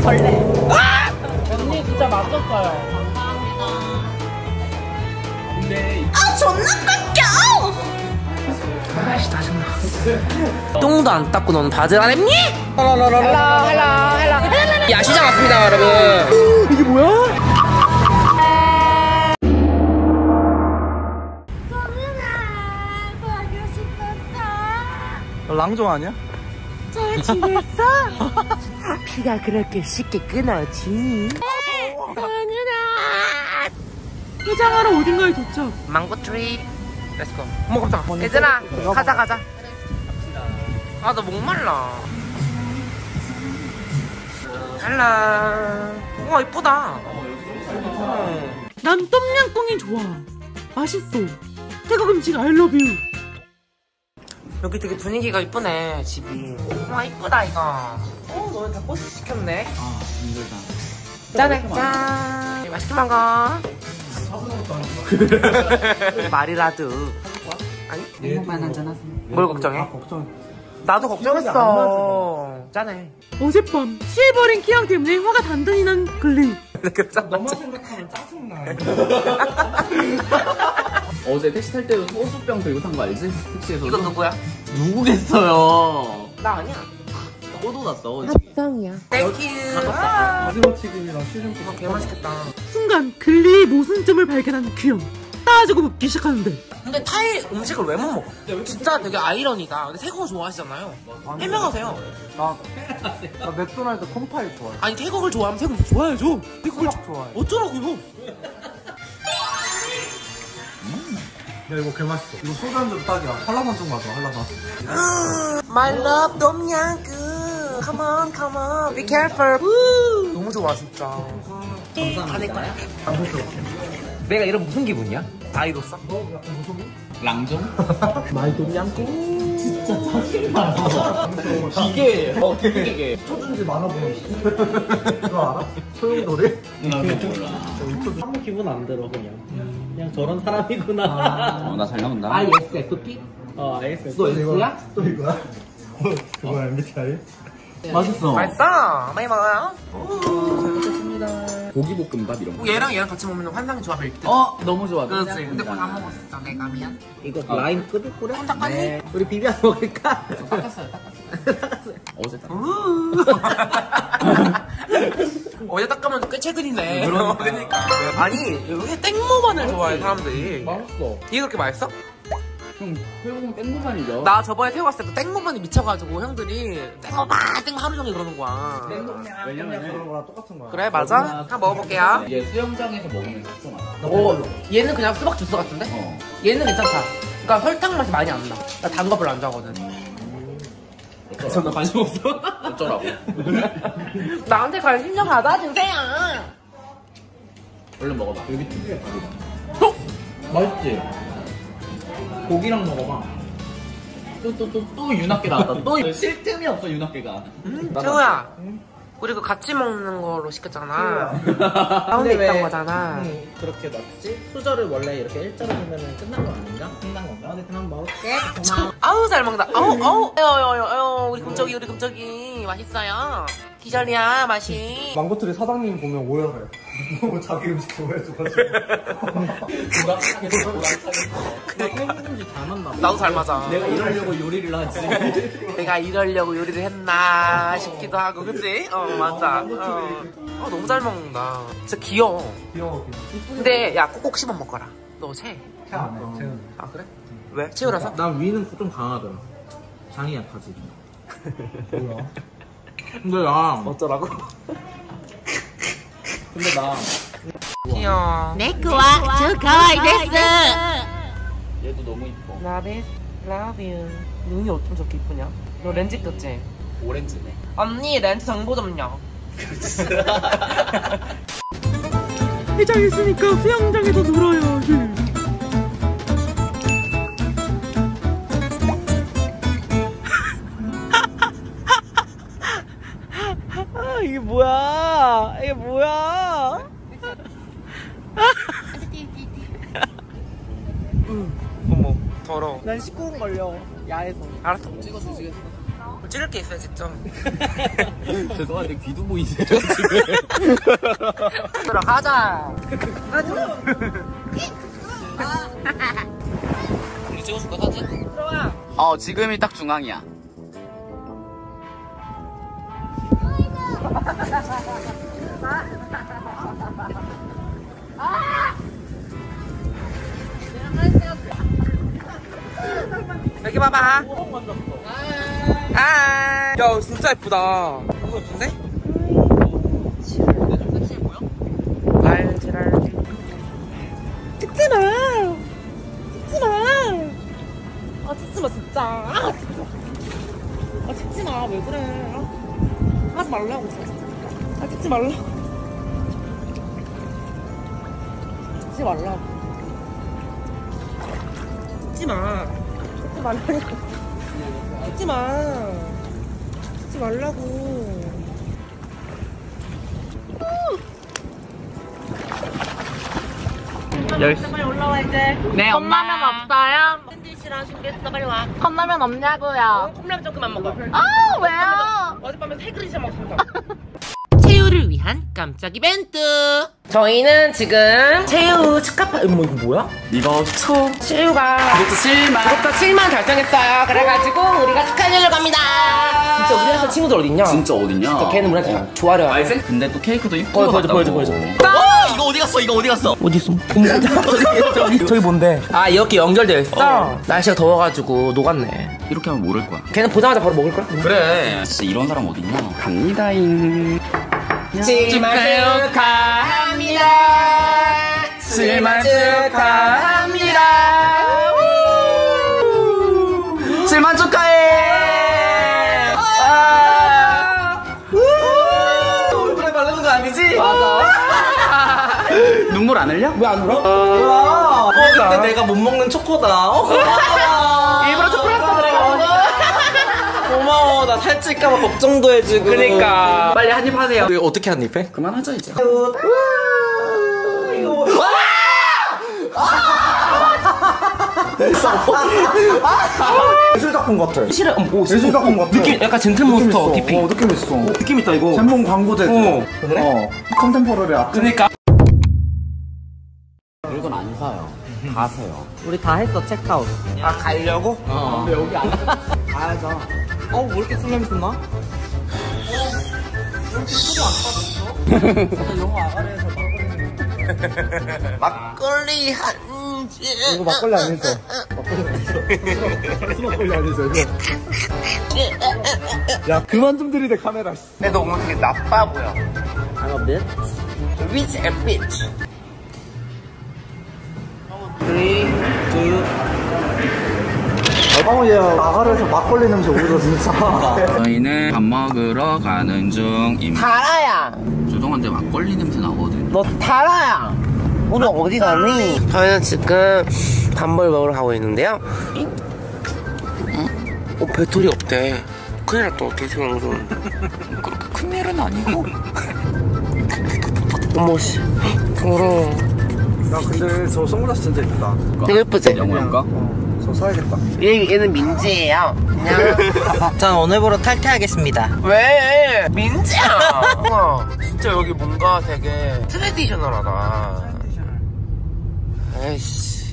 벌레. 언니 진짜 맛있었어요. 아 존나 깎여. 아이씨 짜증나. 똥도 안 닦고 너는 바지를 안 했니? 헬라 야시장 왔습니다 여러분. 이게 뭐야? 랑종 아니야? 잘 지냈어? 피가 그렇게 쉽게 끊어지니? 동윤아. 해장하러 어딘가에 도착. 망고트리 렛츠고. 어머 깜짝아. 얘들아 가자. 아 나 목말라. 헬라. 우와 이쁘다. 난 똠양꿍이 좋아. 맛있어. 태국 음식 I love you. 여기 되게 분위기가 이쁘네 집이. 와 이쁘다 이거. 너네 다 꽃을 시켰네. 아 힘들다. 짠해 짠. 맛있게 먹어. 말이라도. 아니? 행복만 한잔 하세요. 뭘 걱정해? 걱정. 나도 걱정했어. 짠해. 어젯밤 취해버린 키양 때문에 화가 단단히 난 글리. 너만 생각하면 짜증나. 어제 택시 탈 때도 소주병 들고 탄 거 알지? 택시에서. 이건 누구야? 누구겠어요? 나 아니야. 호도 났어. 합성이야. 땡큐. 오징어 튀김이랑 슈림프. 이거 개맛있겠다. 순간 글리의 모순점을 발견한 규영. 따지고 묻기 시작하는데 근데 타이 음식을 왜 못 먹어? 진짜 되게 아이러니다. 근데 태국어 좋아하시잖아요. 해명하세요. 나 맥도날드 콤파이 좋아해. 아니 태국을 좋아하면 태국 좋아해야죠. 태국을 좋아해. 어쩌라고요? 야 이거 개맛있어. 이거 소주 한 잔 딱이야. 한라산 좀 가자. 한라산. My love 똠양꿍. Come on, come on. Be careful. 우. 너무 좋아 진짜. 감사합니다. 내가 이런 무슨 기분이야? 아이로서? 랑종? 마이 똠양꿍. 진짜 짜증나. 기계. 기계. 초준지 만화 보는 그거 알아? 소용돌이? 나도 몰라. 아무 기분 안 들어 그냥 저런 사람이구나. 나 잘 나온다. ISFP? 알겠어요. 너 S야? 또 이거야? 그거야 MBTI? 맛있어. 맛있어. 많이 먹어요. 고기볶음밥 이런 거. 얘랑 같이 먹으면 환상의 조합일 듯. 너무 좋아. 그렇지. 근데 그거 다 먹었어. 내가 미안. 이거 라임 끓일 거래? 혼자 까니? 우리 비벼 먹을까? 닦았어요. 어제 딱. 어제 닦으면 꽤 최근이네. 그러니까. 아니 왜 땡모반을 좋아해 사람들이? 맛있어. 이게 그렇게 맛있어? 형 태국은 땡모반이죠. 나 저번에 태국 갔을 때도 땡모반이 미쳐가지고 형들이 땡모반 하루 종일 그러는 거야. 왜냐면 그런 거랑 똑같은 거야. 그래 맞아? 한번 먹어볼게요. 얘 수영장에서 먹으면 진짜 맛있어. 오 얘는 그냥 수박 주스 같은데? 얘는 괜찮다. 그러니까 설탕 맛이 많이 안 나. 나 단 거 별로 안 좋아하거든. 그래서 나 관심 없어? 어쩌라고? 나한테 관심 좀 받아주세요. 얼른 먹어봐. 여기 특유의 밥이다. 맛있지? 고기랑 먹어봐. 또 윤학계 나왔다. 또 쉴 틈이 없어 윤학계가. 태우야 우리 그 같이 먹는 거로 시켰잖아. 가운데 있던 거잖아. 그렇게 넣었지? 수저를 원래 이렇게 일자로 넣으면 끝난 거 아닌가? 끝난 건가? 근데 그냥 먹을게. 고마워. 아우 잘 먹는다. 아우 우리 금쪽이 맛있어요. 기절이야 맛이. 망고트리 사장님 보면 오해해. 너무 자기 음식 좋아해줘가지고. 태국음식 잘 맞나 봐. 나도 잘 맞아. 내가 이러려고 요리를 하지. 내가 이러려고 요리를 했나 싶기도 하고 그치? 맞아. 너무 잘 먹는다. 진짜 귀여워. 귀여워. 근데 야 꼭꼭 씹어 먹어라. 너 채. 채안 해. 채은. 아 그래? 왜? 채우라서? 난 위는 좀 강하더라. 장이 약하지. 뭐야? 근데 나 어쩌라고? 근데 나 귀여워. 네크와 저 가와이 데스. 얘도 너무 이뻐. Love it, love you. 눈이 어쩜 저렇게 이쁘냐? 너 렌즈 꼈지? 오렌지네. 언니 렌즈 정보 좀요. 해장 있으니까 수영장에서 놀아야지. 이게 뭐야? 이게 뭐야? 어머 더러워. 난 19분 걸려. 야에서. 알았어. 찍어주시겠어? 찌를 게 있어요 직접. 죄송한데 귀도 보이세요? 들어가자. 우리 찍어줄까 사진? 들어와. 지금이 딱 중앙이야. 여기 봐봐. 아, 야 진짜 예쁘다. 너무 예쁜데? 섹시해 보여? 알지랄. 찍지마. 찍지마. 아 찍지마 진짜. 아 찍지마. 왜 그래. 하지 말라고 진짜. 아 찍지 말라. 찍지 말라고. 찍지마. 찍지 말라고. 찍지마. 찍지 말라고. 빨리 올라와 이제. 네, 엄마. 컵라면 없어요? 샌드위치랑 준비했어 빨리 와. 컵라면 없냐고요? 컵라면 조금만 먹어. 아 왜요? 어젯밤에 3그릇이나 먹었어. 채우를 위한 깜짝 이벤트. 저희는 지금 채우 축하파. 이거 뭐야? 이거 초. 채우가 이것도 실만. 구독자 7만 달성했어요. 그래가지고 우리가 축하하려고 합니다. 진짜 우리 회사 친구들 어딨냐? 진짜 어딨냐? 걔는 우리한테 좋아려. 알생? 근데 또 케이크도 이쁘고 보여줘. 이거 어디 갔어? 이거 어디 갔어? 어디 있어? 저기 뭔데? 아 이렇게 연결되어 있어? 날씨가 더워가지고 녹았네. 이렇게 하면 모를 거야. 걔는 보자마자 바로 먹을 거야? 그래. 진짜 이런 사람 어딨냐? 갑니다잉. 7만 축하합니다. 7만 축하합니다. 7만 축하해. 얼굴에 바르는 거 아니지? 맞아. 눈물 안 흘려? 왜 안 울어? 근데 내가 못 먹는 초코다. 일부러 초콜릿 사드려. 고마워. 나 살찔까봐 걱정도 해 지금. 그러니까 빨리 한입 하세요. 이거 어떻게 한 입 해? 그만하자 이제. 예술 작품 같아. 실은 예술 작품 같아. 느낌 약간 젠틀몬스터 DP. 느낌 있어. 느낌 있다 이거. 젠몽 광고제지. 그래? 컨템포러리 아트. 그러니까 이건 안 사요. 가세요. 우리 다 했어 체크아웃. 아 가려고? 근데 여기 안 가야죠. 왜 이렇게 술 냄새 나? 막걸리 한 잔. 이거 막걸리 아니죠? 막걸리 아니죠? 야 그만 좀 들이대 카메라. 근데 너 오늘 되게 나빠 보여. I'm a bit. Rich and bitch. 3, 2. 얘 아가리에서 막걸리 냄새 오죠 진짜. 저희는 밥 먹으러 가는 중입니다. 달아야. 죄송한데 막걸리 냄새 나거든. 너 달아야. 오늘 어디 가니? 저희는 지금 밥을 먹으러 가고 있는데요. 배터리 없대. 큰일 났다. 어떻게 생각은. 그렇게 큰 일은 아니고. 어머 씨. 더러워. 야 근데 저 선글라스 진짜 예쁘다. 되게 예쁘지? 영어인가? 저 사야겠다. 얘는 민지예요. 그냥. 전 오늘부로 탈퇴하겠습니다. 왜? 민지야. 진짜 여기 뭔가 되게 트레디셔널하다. 에이씨.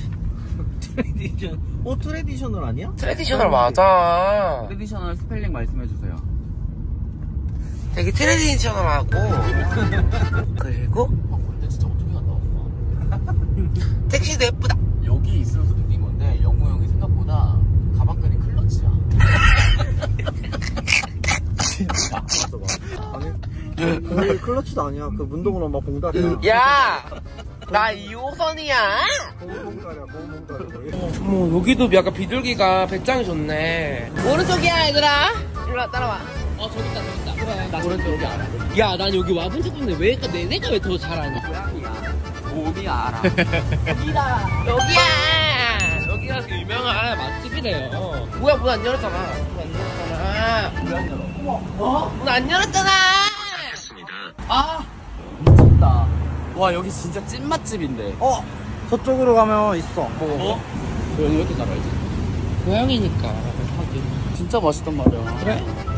트레디셔널 아니야? 트레디셔널 맞아. 트레디셔널 스펠링 말씀해주세요. 되게 트레디셔널하고. 그리고 근데 진짜 어떻게 갔다 왔어? 택시도 예쁘다. 여기 있으면서 느낀 건데 영우 형이 생각보다 가방끈이 클러치야. 진짜. 아니 근데 클러치도 아니야. 그 문동으로 막 봉다리야. 야! 나 2호선이야. 봉다리야 봉다리. 어머 여기도 약간 비둘기가 배짱이 좋네. 오른쪽이야 얘들아. 일로 와 따라와. 저기 있다. 그래. 나 오른쪽 여기 알아. 야, 난 여기 와본 적 없는데 왜 내가 왜 더 잘 아냐? 몸이 알아. 여기야. 여기가 그 유명한 맛집이래요. 뭐야 문 안 열었잖아. 문 안 열었잖아. 문 안 열었잖아. 아 미쳤다. 와 여기 진짜 찐 맛집인데. 저쪽으로 가면 있어. 뭐? 너 여기 왜 이렇게 잘 알지? 고양이니까. 진짜 맛있단 말이야. 그래?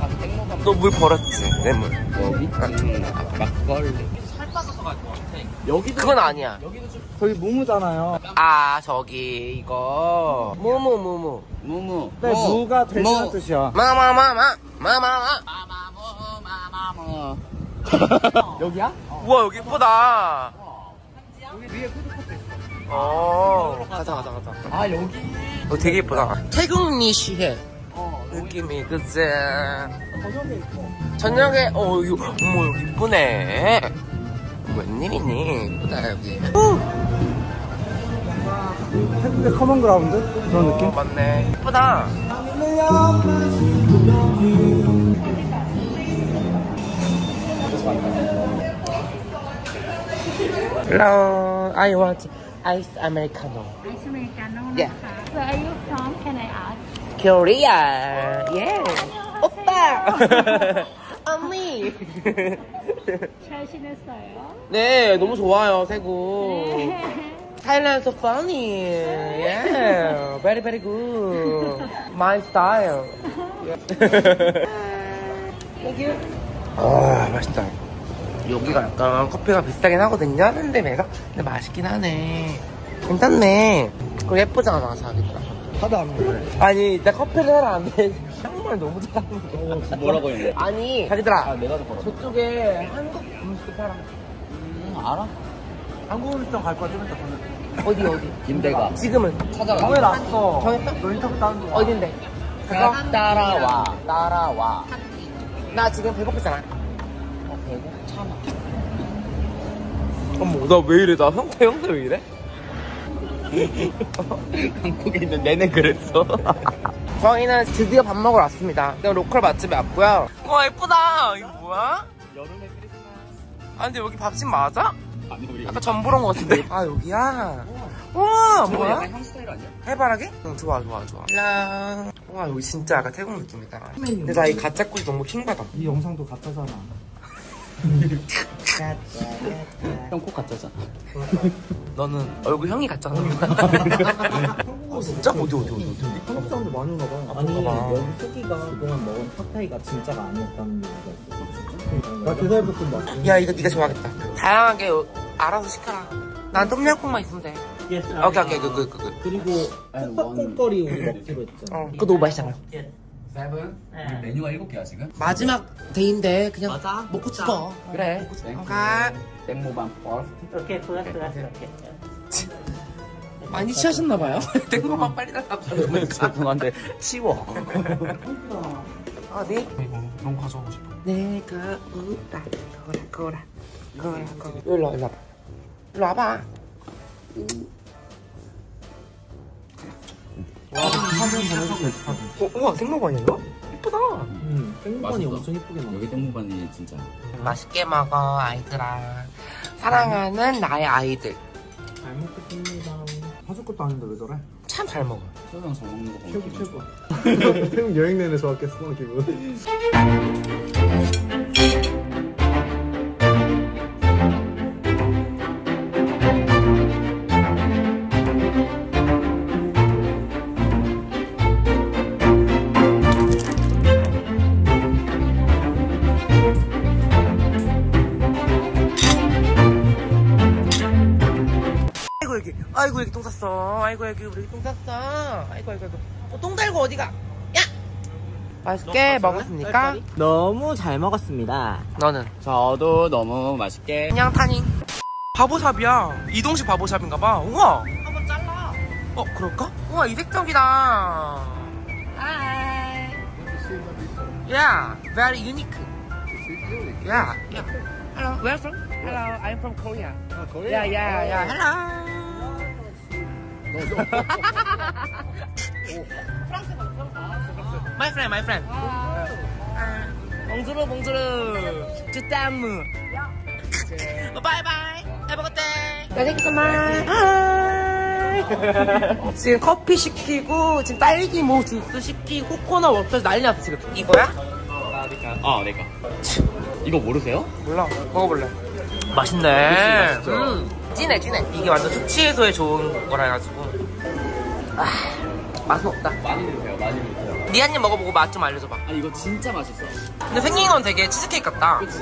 너 물 버렸지? 내 물. 여기? 막걸리. 그건 아니야. 저기 무무잖아요. 아, 저기, 이거. 무무. 무무. 네, 무가 돼지란 뭐. 뜻이야. 마마마마. 여기야? 우와, 여기 이쁘다. 가자. 아, 여기. 되게 이쁘다. 태국리시해. 느낌이, 그치? 저녁에 있고. 저녁에, 어머, 여기 이쁘네. 웬일이니? 이쁘다, 여기. 태국의 커먼 그라운드? 그런 느낌? 맞네. 이쁘다. Hello, I want ice americano. Ice Americano. Yeah. Where are you from? Can I ask? Korea. Yeah. 오빠. 언니. 잘 지냈어요? 네, 너무 좋아요, 태국. Thailand so funny. Yeah. Very, very good. My style. Thank you. 아, 맛있다. 여기가 약간 커피가 비싸긴 하거든요. 근데 맛있긴 하네. 괜찮네. 그리고 예쁘잖아, 자기가. 하도 안 먹네. 아니, 나 커피를 사러 안 돼. 정말 너무 잘하는 거. 뭐라고 했는데? 아니, 자기들아. 내가 더 걸어. 저쪽에 한국 음식 팔아. 알아? 한국 음식점 갈 거야, 좀 이따 가면. 어디? 김대가. 지금은. 찾아가. 정해놨어. 정했어? 너 인터뷰 따는 거. 어딘데? 따라와. 나 지금 배고프잖아. 배고프잖아. 어머, 나 왜 이래? 나 형태 왜 이래? 한국에 있는 내내 그랬어. 저희는 드디어 밥 먹으러 왔습니다. 그냥 로컬 맛집에 왔고요. 와, 예쁘다. 이거 뭐야? 여름에 크리스마스. 아, 근데 여기 밥집 맞아? 아니, 우리 아까 전보러 온 거 같은데? 아, 여기야? 와, 뭐야? 약간 형 스타일 아니야? 해바라기? 응, 좋아. 랑. 와, 여기 진짜 약간 태국 느낌이다. 근데 나 이 가짜 꿀 너무 킹받아. 이 영상도 가짜잖아. 형 꼭 가짜잖아. 너는 얼굴 형이 같잖아. 진짜? 어디? 한국 사람들 많이 오나 봐. 아니 봐봐. 여기 후기가 그동안 먹은 팟타이가 진짜가 아니었다는 얘기가 있었어. 나 게살볶음 맛. 야, 이거 네가 좋아하겠다. 다양하게 알아서 시켜라. 난 똠양꿍만 있으면 돼. 오케이, 그. 그리고 콩밥콩거리 우리 먹기로 했잖아. 그거 너무 맛있잖아. 세븐? 메뉴가 7개야 지금? 마지막 데이인데 그냥 맞아. 먹고 죽어. 그래. 땡. 가. 땡모반 버스. 오케이, 플러스. 많이 취하셨나봐요. 땡모만 빨리 달라고. 죄송한데 치워. 아, 네? 이거 너무 가져오고 싶어. 내가 웃다. 거라. 일로 와봐. 우와, 생먹어냐 이거? 이쁘다. 땡번이 엄청 이쁘게 나와. 여기 땡모반이 진짜. 맛있게 먹어, 아이들아. 사랑하는 나의 아이들. 잘 먹겠습니다. 사줄 것도 아닌데 왜 저래? 참 잘 먹어. 소영 잘 먹는 거 보면 최고. 태국 여행 내내 좋았겠어, 기분. 아이고 여기 똥 쌌어. 아이고 여기 우리 똥 쌌어. 아이고. 똥 달고 어디가? 야! 맛있게 먹었습니까? 너무 잘 먹었습니다. 너는? 저도 너무 맛있게. 그냥 타닝. 바보샵이야. 이동식 바보샵인가봐. 우와. 한번 잘라. 그럴까? 우와, 이색적이다. Hi. Yeah, very unique. Yeah. Hello, where from? Hello, I'm from Korea. Korea? Yeah. Hello. My friend. Bonjour. 주담무. Bye. Have a good day. Thank you so much. 지금 커피 시키고 지금 딸기 뭐 주스 시키고 코코넛 워터 난리 났어 지금. 이거야? 내가. 이거 모르세요? 몰라. 먹어볼래. 맛있네. 맛있죠? 진해. 이게 완전 숙취해소에 좋은 거라 해가지고. 맛은 없다. 많이 드세요. 니 한 입 먹어보고 맛 좀 알려줘봐. 아 이거 진짜 맛있어. 근데 생긴 건 되게 치즈케이크 같다. 그치?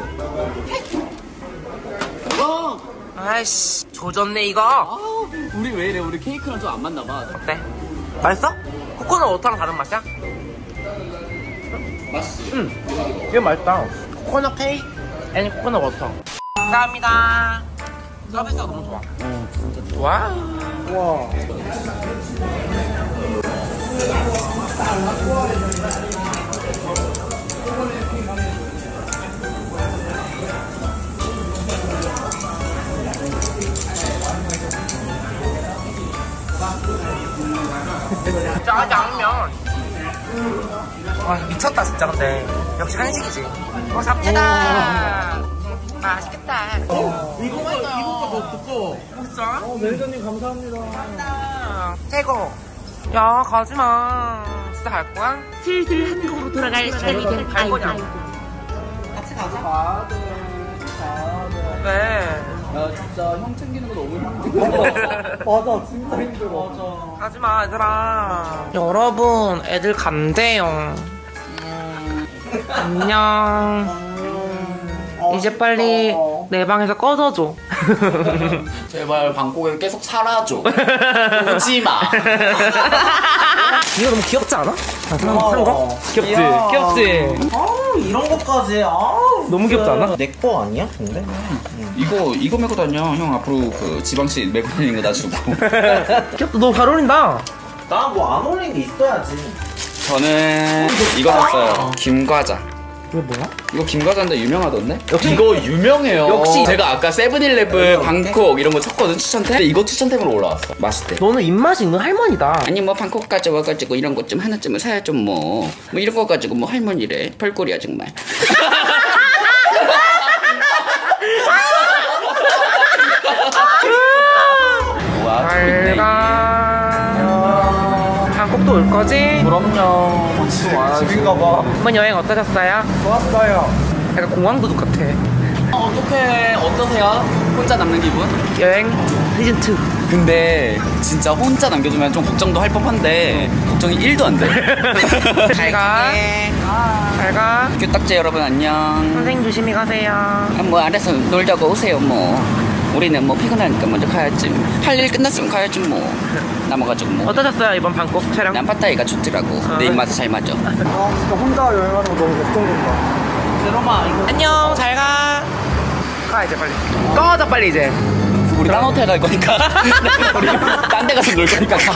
아이씨, 조졌네 이거. 아, 우리 왜 이래? 우리 케이크랑 좀 안 맞나 봐. 어때? 맛있어? 코코넛 워터랑 다른 맛이야? 맛있지? 응. 이거 맛있다. 코코넛 케이크 앤 코코넛 워터. 감사합니다. 서비스가 너무 좋아. 진짜 좋아. 와. 짜장면. 와 미쳤다 진짜. 근데 역시 한식이지. 잡채다. 맛있겠다. 이거가 더 두꺼워. 진짜? 매니저님 감사합니다. 최고. 야 가지마. 진짜 갈 거야? 슬슬 한국으로 돌아갈 시간이 된 갈 거냐? 같이 가자. 가야 돼. 왜? 야 진짜 형 챙기는 거 너무 힘들어. 맞아, 진짜 힘들어. 맞아. 가지마 얘들아. 여러분 애들 간대요. 안녕. 이제 빨리 내 방에서 꺼져줘. 제발 방콕에서 계속 살아줘. 오지 마. 이거 너무 귀엽지 않아? 산 거? 귀엽지? 이야. 귀엽지? 아우 이런 것까지. 아우. 너무 귀엽지 않아? 내 거 아니야? 근데? 이거 메고 다녀. 형 앞으로 그 지방시 메고 다니는 거 나 주고. 귀엽다. 너 잘 어울린다. 나 뭐 안 어울리는 게 있어야지. 저는 이거 샀어요. 김과자. 이거 뭐야? 이거 김과자인데 유명하던데? 역시- 이거 유명해요. 역시- 제가 아까 세븐일레븐 방콕 이런 거 쳤거든 추천템. 근데 이거 추천템으로 올라왔어. 맛있대. 너는 입맛이 있는 할머니다. 아니 뭐 방콕 가져 와가지고 이런 것 좀 하나쯤은 사야 좀 뭐 이런 거 가지고 뭐 할머니래. 펄꼴이야 정말. 잘가. 방콕도 올 거지? 그럼요. 집인가 봐. 이번 여행 어떠셨어요? 좋았어요. 약간 공항도둑 같아. 어떻게 어떠세요? 혼자 남는 기분? 여행 시즌2. 근데 진짜 혼자 남겨두면 좀 걱정도 할 법한데 걱정이 1도 안 돼. 잘가. 잘가. 교딱지 여러분 안녕. 선생님 조심히 가세요. 뭐 알아서 놀자고 오세요 뭐. 우리는 뭐 피곤하니까 먼저 가야지. 할 일 끝났으면 가야지 뭐. 남아가지고 뭐. 어떠셨어요 이번 방콕 촬영? 난 팟타이가 좋더라고. 내 입맛에 잘 맞아. 아, 진짜 혼자 여행하는 거 너무 걱정된다. 안녕 잘가. 가 이제 빨리. 꺼져 빨리 이제. 우리 딴 호텔 갈 거니까. 우리 딴 데 가서 놀 거니까 가.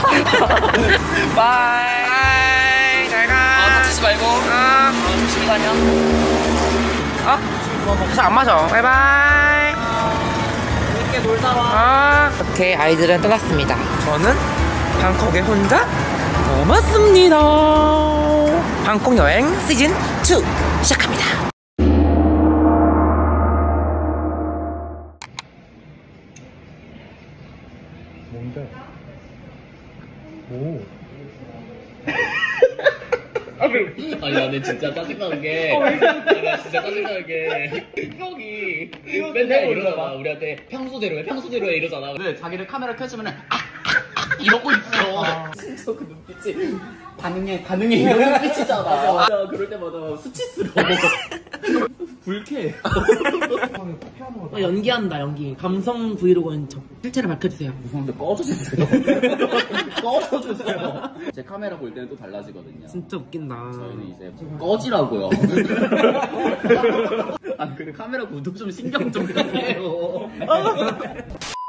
바이. 잘가. 다치지 말고. 조심히 다녀. 그래서 안 마셔. 바이바이. 재밌게 놀다 와. 이렇게 아이들은 떠났습니다. 저는 방콕에 혼자 남았습니다. 방콕 여행 시즌 2 시작합니다. 뭔데? 오. 아니 나는 진짜 짜증나는 게 나 진짜 짜증나는 게 형이 맨날 이러잖아. 우리한테 평소대로 해 평소대로 해 이러잖아. 근데 자기를 카메라 켜주면은 이러고 있어. 진짜 그 눈빛이 반응해 이런 눈빛이잖아. 진짜 그럴 때마다 수치스러워. 불쾌해. 연기한다 연기. 감성 브이로그는 실체를 밝혀주세요. 무서운데 꺼져주세요. 꺼져주세요. 제 카메라 볼 때는 또 달라지거든요. 진짜 웃긴다. 저희는 이제 꺼지라고요. 아 그래 카메라 구독 좀 신경 좀 해요.